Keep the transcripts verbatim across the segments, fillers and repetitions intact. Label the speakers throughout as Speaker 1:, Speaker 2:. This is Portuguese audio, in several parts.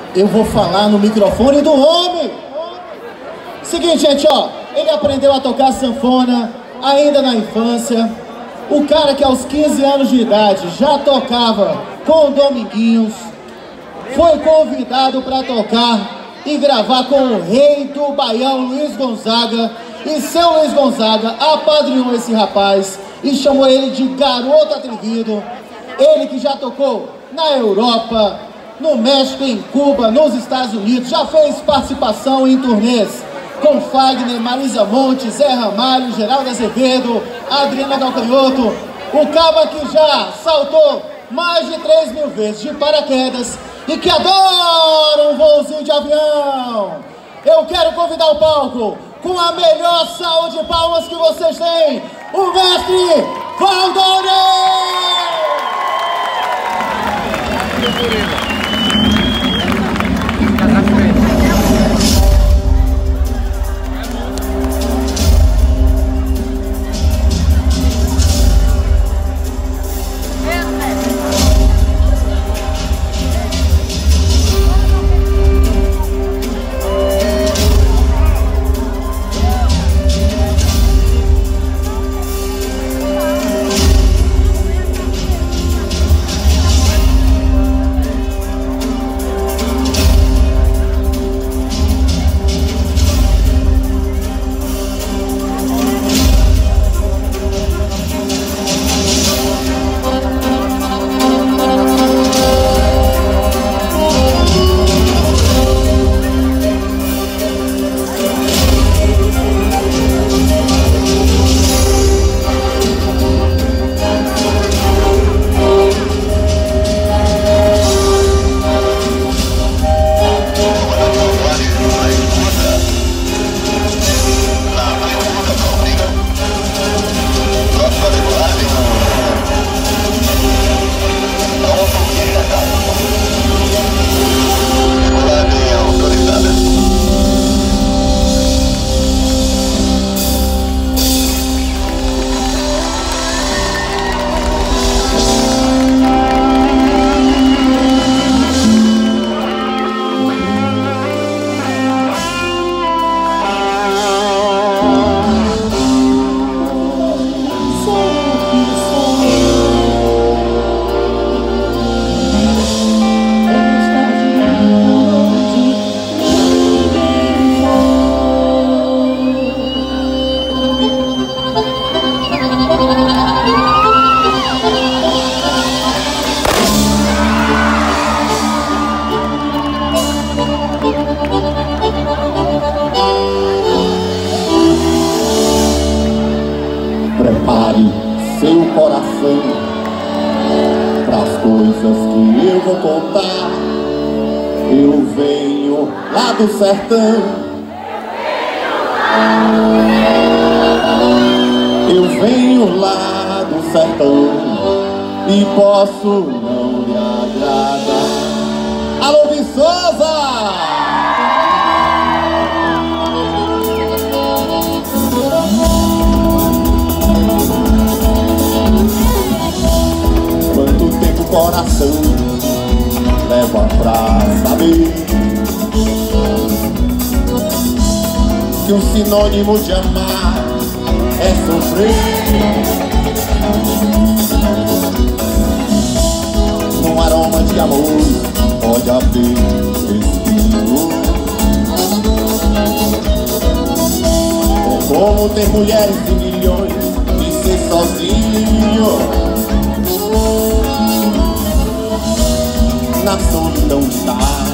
Speaker 1: eu vou falar no microfone do homem. Seguinte, gente, ó, ele aprendeu a tocar sanfona ainda na infância. O cara que aos quinze anos de idade já tocava com o Dominguinhos, foi convidado para tocar e gravar com o rei do Baião, Luiz Gonzaga. E seu Luiz Gonzaga apadrinhou esse rapaz e chamou ele de garoto atrevido. Ele que já tocou na Europa, no México, em Cuba, nos Estados Unidos, já fez participação em turnês com Fagner, Marisa Monte, Zé Ramalho, Geraldo Azevedo, Adriana Galcanhoto. O caba que já saltou mais de três mil vezes de paraquedas e que adora um voozinho de avião. Eu quero convidar o palco, com a melhor salva de palmas que vocês têm, o mestre Valdorei!
Speaker 2: Prepare seu coração pras coisas que eu vou contar. Eu venho lá do sertão, eu venho lá do sertão e posso não lhe agradar. Alô, Viçosa! Coração leva pra saber que o sinônimo de amar é sofrer. Num aroma de amor pode haver respiro. É como ter mulheres e milhões e ser sozinho. Na solidão está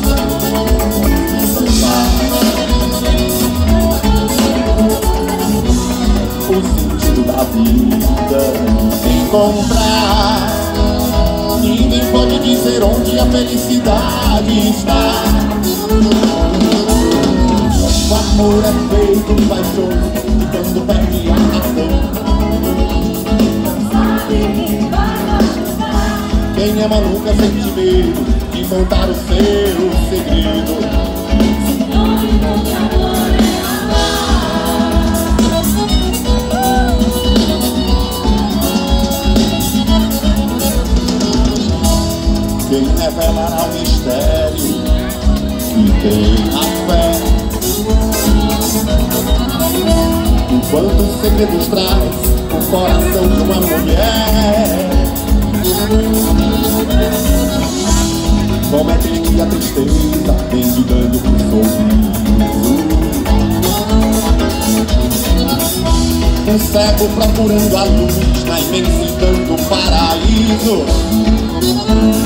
Speaker 2: o sentido da vida. Encontrar, ninguém pode dizer onde a felicidade está. O amor é feito de paixões e quando perde a razão, quem ama nunca sente medo de contar o seu segredo. Sinônimo de amor é amar. Quem revelará o mistério tem a fé. Quantos segredos traz o coração de uma mulher? Como é que a tristeza vem ligando pro sorriso? Um cego procurando a luz na imensidão do paraíso.